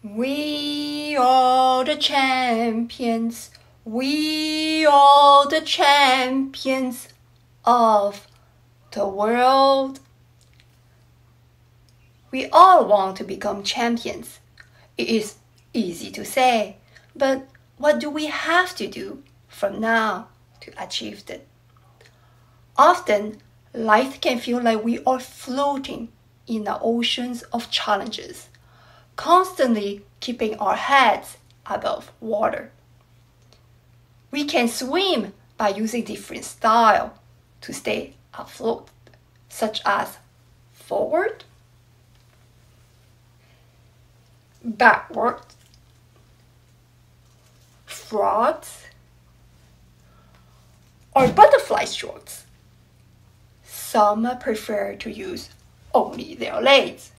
We are the champions. We are the champions of the world. We all want to become champions. It is easy to say, but what do we have to do from now to achieve it? Often, life can feel like we are floating in the oceans of challenges, constantly keeping our heads above water. We can swim by using different styles to stay afloat, such as forward, backward, frogs, or butterfly strokes. Some prefer to use only their legs,